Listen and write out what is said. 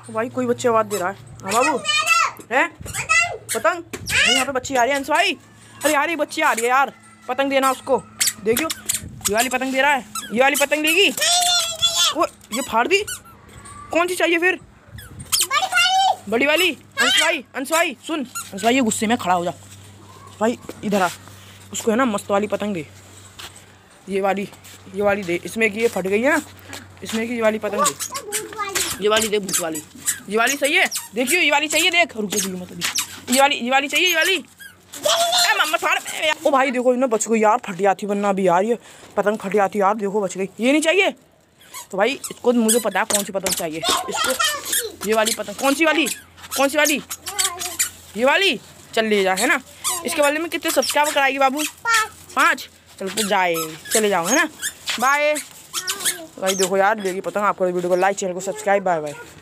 भाई कोई बच्चे आवाज़ दे रहा है। हाँ बाबू है पतंग। यहाँ पे बच्ची आ रही है अंश भाई। अरे यार ये बच्ची आ रही है यार, पतंग देना उसको। देखियो ये वाली पतंग दे रहा है, ये वाली पतंग देगी। वो ये फाड़ दी। कौन सी चाहिए फिर? बड़ी वाली। अंश भाई सुन, अंश भाई ये गुस्से में खड़ा हो जा भाई, इधर आ। उसको है ना मस्त वाली पतंग दे, ये वाली दे। इसमें कि ये फट गई है ना, इसमें कि ये वाली पतंग दे, ये वाली दे भूत वाली। ये वाली सही है, देखियो ये वाली चाहिए। देख रुक जा मत अभी, ये वाली चाहिए, ये वाली। मम्मा फाड़। ओ भाई देखो इन्हें बच गई यार, फट जाती वरना अभी यार, ये पतंग फट जाती यार। देखो बच गई। ये नहीं चाहिए तो भाई इसको मुझे पता है कौन सी पतंग चाहिए इसको। ये वाली पतंग। कौन सी वाली? ये वाली। चल ले जा, है ना। इसके बारे में कितने सब्सक्राइब कराएगी बाबू? 5। चल तो चले जाओ, है ना। बाय भाई। देखो यार लेगी पतंग। आपको वीडियो को लाइक, चैनल को सब्सक्राइब। Bye bye.